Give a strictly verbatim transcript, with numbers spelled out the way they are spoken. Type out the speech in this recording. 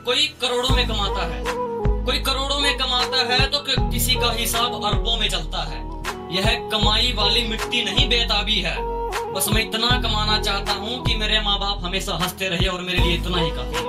कोई करोड़ों में कमाता है, कोई करोड़ों में कमाता है तो किसी का हिसाब अरबों में चलता है। यह कमाई वाली मिट्टी नहीं बेताबी है। बस मैं इतना कमाना चाहता हूँ कि मेरे माँ बाप हमेशा हंसते रहे और मेरे लिए इतना ही काफी है।